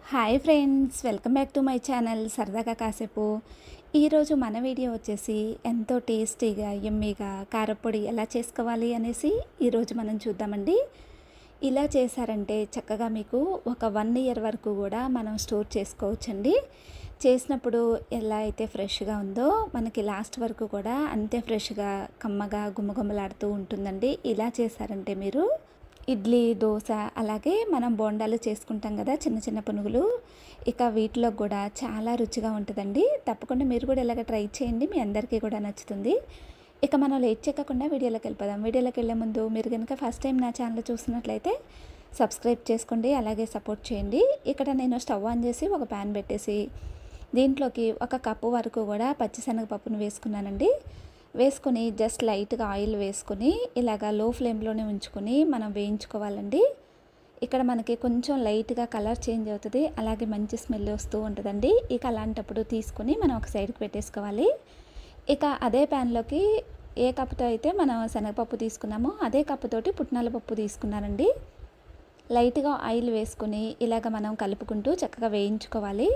Hi friends, welcome back to my channel సరదాగా కాసేపు. ఈరోజు మన వీడియో వచ్చేసి ఎంతో టేస్టీగా యమ్మీగా కారప్పొడి ఎలా చేసుకోవాలి అనేసి ఈరోజు మనం చూద్దామండి. ఇలా చేశారంటే చక్కగా మీకు ఒక 1 ఇయర్ వరకు కూడా మనం స్టోర్ చేసుకోవచ్చండి. చేసినప్పుడు ఎలా అయితే ఫ్రెష్గా ఉందో మనకి లాస్ట్ వరకు కూడా అంతే ఫ్రెష్గా కమ్మగా గుమగుమలాడుతూ ఉంటుందండి. ఇలా చేశారంటే మీరు ఇడ్లీ, దోశ, అలాగే మనం బోండాలు చేసుకుంటాం కదా, చిన్న చిన్న పునుగులు, ఇక వీటిలో కూడా చాలా రుచిగా ఉంటుందండి. తప్పకుండా మీరు కూడా ఇలాగ ట్రై చేయండి, మీ అందరికీ కూడా నచ్చుతుంది. ఇక మనం లేట్ చేయకుండా వీడియోలోకి వెళ్ళిపోదాం. వీడియోలోకి వెళ్ళే ముందు మీరు కనుక ఫస్ట్ టైం నా ఛానల్ చూసినట్లయితే సబ్స్క్రైబ్ చేసుకోండి, అలాగే సపోర్ట్ చేయండి. ఇక్కడ నేను స్టవ్ ఆన్ చేసి ఒక ప్యాన్ పెట్టేసి దీంట్లోకి 1 కప్పు వరకు కూడా పచ్చిశనగపప్పును వేసుకున్నానండి. వేసుకొని జస్ట్ లైట్గా ఆయిల్ వేసుకొని ఇలాగా లో ఫ్లేమ్లోనే ఉంచుకొని మనం వేయించుకోవాలండి. ఇక్కడ మనకి కొంచెం లైట్గా కలర్ చేంజ్ అవుతుంది, అలాగే మంచి స్మెల్ వస్తూ ఉంటుందండి. ఇక అలాంటప్పుడు తీసుకొని మనం ఒక సైడ్కి పెట్టేసుకోవాలి. ఇక అదే ప్యాన్లోకి ఏ కప్పుతో అయితే మనం శనగపప్పు తీసుకున్నామో అదే కప్పుతోటి పుట్నాల పప్పు తీసుకున్నానండి. లైట్గా ఆయిల్ వేసుకొని ఇలాగ మనం కలుపుకుంటూ చక్కగా వేయించుకోవాలి.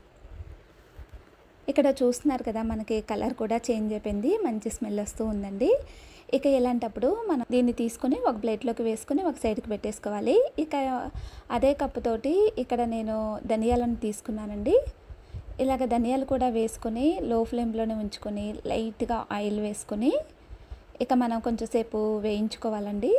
ఇక్కడ చూస్తున్నారు కదా, మనకి కలర్ కూడా చేంజ్ అయిపోయింది, మంచి స్మెల్ వస్తూ ఉందండి. ఇక ఇలాంటప్పుడు మనం దీన్ని తీసుకొని ఒక ప్లేట్లోకి వేసుకొని ఒక సైడ్కి పెట్టేసుకోవాలి. ఇక అదే కప్పుతోటి ఇక్కడ నేను ధనియాలను తీసుకున్నానండి. ఇలాగ ధనియాలు కూడా వేసుకొని లో ఫ్లేమ్లోనే ఉంచుకొని లైట్గా ఆయిల్ వేసుకొని ఇక మనం కొంచెంసేపు వేయించుకోవాలండి.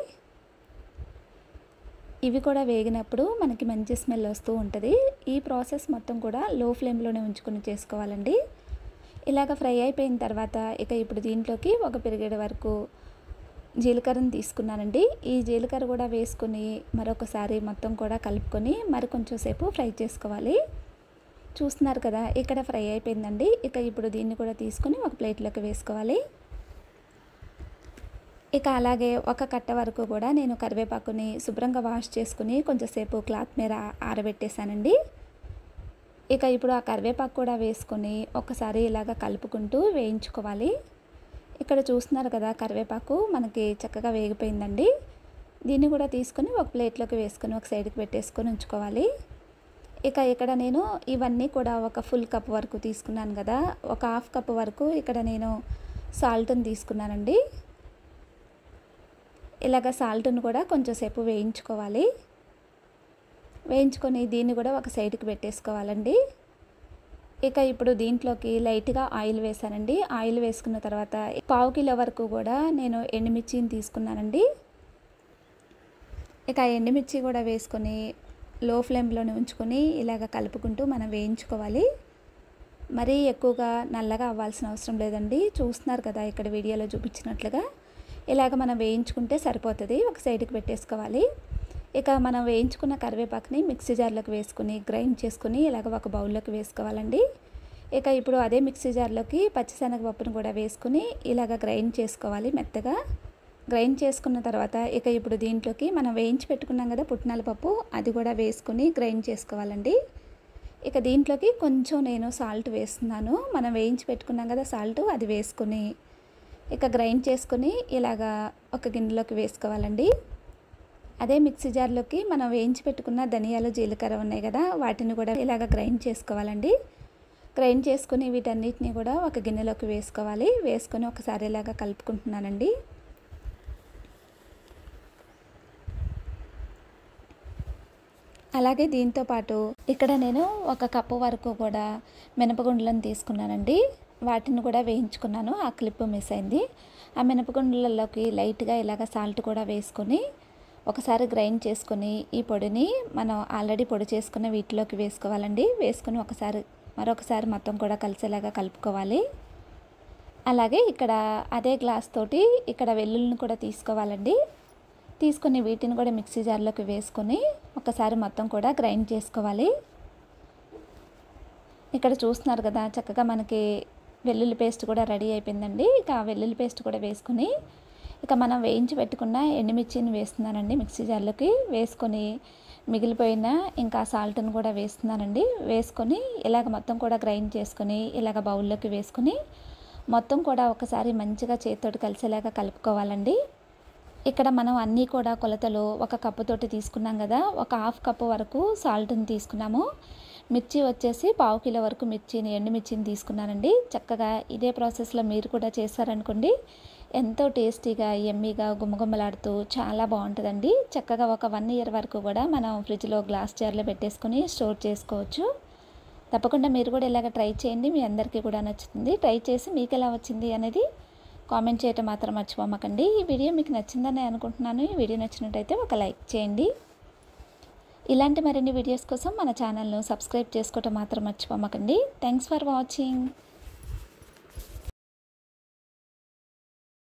ఇవి కూడా వేగినప్పుడు మనకి మంచి స్మెల్ వస్తూ ఉంటుంది. ఈ ప్రాసెస్ మొత్తం కూడా లో ఫ్లేమ్లోనే ఉంచుకొని చేసుకోవాలండి. ఇలాగ ఫ్రై అయిపోయిన తర్వాత ఇక ఇప్పుడు దీంట్లోకి ఒక పిరిగెడ వరకు జీలకర్రను తీసుకున్నానండి. ఈ జీలకర్ర కూడా వేసుకొని మరొకసారి మొత్తం కూడా కలుపుకొని మరి కొంచెం సేపు ఫ్రై చేసుకోవాలి. చూస్తున్నారు కదా, ఇక్కడ ఫ్రై అయిపోయిందండి. ఇక ఇప్పుడు దీన్ని కూడా తీసుకొని ఒక ప్లేట్లోకి వేసుకోవాలి. ఇక అలాగే 1 కట్ట వరకు కూడా నేను కరివేపాకుని శుభ్రంగా వాష్ చేసుకుని కొంచెంసేపు క్లాత్ మీద ఆరబెట్టేశానండి. ఇక ఇప్పుడు ఆ కరివేపాకు కూడా వేసుకొని ఒకసారి ఇలాగ కలుపుకుంటూ వేయించుకోవాలి. ఇక్కడ చూస్తున్నారు కదా, కరివేపాకు మనకి చక్కగా వేగిపోయిందండి. దీన్ని కూడా తీసుకొని ఒక ప్లేట్లోకి వేసుకొని ఒక సైడ్కి పెట్టేసుకొని ఉంచుకోవాలి. ఇక ఇక్కడ నేను ఇవన్నీ కూడా ఒక ఫుల్ కప్ వరకు తీసుకున్నాను కదా, ఒక హాఫ్ కప్ వరకు ఇక్కడ నేను సాల్ట్ని తీసుకున్నానండి. ఇలాగ సాల్ట్ను కూడా కొంచెంసేపు వేయించుకోవాలి. వేయించుకొని దీన్ని కూడా ఒక సైడ్కి పెట్టేసుకోవాలండి. ఇక ఇప్పుడు దీంట్లోకి లైట్గా ఆయిల్ వేసానండి. ఆయిల్ వేసుకున్న తర్వాత 1/2 కిలో వరకు కూడా నేను ఎండుమిర్చిని తీసుకున్నానండి. ఇక ఎండుమిర్చి కూడా వేసుకొని లో ఫ్లేమ్లోనే ఉంచుకొని ఇలాగ కలుపుకుంటూ మనం వేయించుకోవాలి. మరీ ఎక్కువగా నల్లగా అవ్వాల్సిన అవసరం లేదండి. చూస్తున్నారు కదా, ఇక్కడ వీడియోలో చూపించినట్లుగా ఇలాగ మనం వేయించుకుంటే సరిపోతుంది. ఒక సైడ్కి పెట్టేసుకోవాలి. ఇక మనం వేయించుకున్న కరివేపాకుని మిక్సీ జార్లోకి వేసుకుని గ్రైండ్ చేసుకుని ఇలాగ ఒక బౌల్లోకి వేసుకోవాలండి. ఇక ఇప్పుడు అదే మిక్సీ జార్లోకి పచ్చిశనగపప్పును కూడా వేసుకుని ఇలాగ గ్రైండ్ చేసుకోవాలి. మెత్తగా గ్రైండ్ చేసుకున్న తర్వాత ఇక ఇప్పుడు దీంట్లోకి మనం వేయించి పెట్టుకున్నాం కదా పుట్నాల పప్పు, అది కూడా వేసుకుని గ్రైండ్ చేసుకోవాలండి. ఇక దీంట్లోకి కొంచెం నేను సాల్ట్ వేస్తున్నాను. మనం వేయించి పెట్టుకున్నాం కదా సాల్ట్, అది వేసుకుని ఇక గ్రైండ్ చేసుకొని ఇలాగా ఒక గిన్నెలోకి వేసుకోవాలండి. అదే మిక్సీ జార్లోకి మనం వేయించి పెట్టుకున్న ధనియాలు, జీలకర్ర ఉన్నాయి కదా, వాటిని కూడా ఇలాగ గ్రైండ్ చేసుకోవాలండి. గ్రైండ్ చేసుకుని వీటన్నిటిని కూడా ఒక గిన్నెలోకి వేసుకోవాలి. వేసుకొని ఒకసారి ఇలాగ కలుపుకుంటున్నానండి. అలాగే దీంతో పాటు ఇక్కడ నేను 1 కప్పు వరకు కూడా మినపగుండ్లను తీసుకున్నానండి. వాటిని కూడా వేయించుకున్నాను, ఆ క్లిప్ మిస్ అయింది. ఆ మినపగుండ్లలోకి లైట్గా ఇలాగ సాల్ట్ కూడా వేసుకొని ఒకసారి గ్రైండ్ చేసుకొని ఈ పొడిని మనం ఆల్రెడీ పొడి చేసుకున్న వీటిలోకి వేసుకోవాలండి. వేసుకొని మరొకసారి మొత్తం కూడా కలిసేలాగా కలుపుకోవాలి. అలాగే ఇక్కడ అదే గ్లాస్ తోటి ఇక్కడ వెల్లుల్లిని కూడా తీసుకోవాలండి. తీసుకొని వీటిని కూడా మిక్సీ జార్లోకి వేసుకొని ఒకసారి మొత్తం కూడా గ్రైండ్ చేసుకోవాలి. ఇక్కడ చూస్తున్నారు కదా, చక్కగా మనకి వెల్లుల్లి పేస్ట్ కూడా రెడీ అయిపోయిందండి. ఇక వెల్లుల్లి పేస్ట్ కూడా వేసుకొని ఇక మనం వేయించి పెట్టుకున్న ఎండుమిర్చిని వేస్తున్నానండి మిక్సీ జార్లోకి. వేసుకొని మిగిలిపోయిన ఇంకా సాల్ట్ను కూడా వేస్తున్నానండి. వేసుకొని ఇలాగ మొత్తం కూడా గ్రైండ్ చేసుకొని ఇలాగ బౌల్లోకి వేసుకొని మొత్తం కూడా ఒకసారి మంచిగా చేతితోటి కలిసేలాగా కలుపుకోవాలండి. ఇక్కడ మనం అన్నీ కూడా కొలతలు ఒక కప్పుతోటి తీసుకున్నాం కదా, ఒక హాఫ్ కప్పు వరకు సాల్ట్ని తీసుకున్నాము. మిర్చి వచ్చేసి పావు కిలో వరకు ఎండుమిర్చిని తీసుకున్నానండి. చక్కగా ఇదే ప్రాసెస్లో మీరు కూడా చేశారనుకోండి, ఎంతో టేస్టీగా యమ్మీగా గుమగుమలాడుతూ చాలా బాగుంటుందండి. చక్కగా ఒక 1 ఇయర్ వరకు కూడా మనం ఫ్రిడ్జ్లో గ్లాస్ జార్లో పెట్టేసుకొని స్టోర్ చేసుకోవచ్చు. తప్పకుండా మీరు కూడా ఇలాగ ట్రై చేయండి, మీ అందరికీ కూడా నచ్చుతుంది. ట్రై చేసి మీకు ఎలా వచ్చింది అనేది కామెంట్ చేయటం మాత్రం మర్చిపోమాకండి. ఈ వీడియో మీకు నచ్చిందని అనుకుంటున్నాను. ఈ వీడియో నచ్చినట్టయితే ఒక లైక్ చేయండి. ఇలాంటి మరిన్ని వీడియోస్ కోసం మన ఛానల్ను సబ్స్క్రైబ్ చేసుకోవటం మాత్రం మర్చిపోమాకండి. Thanks for watching.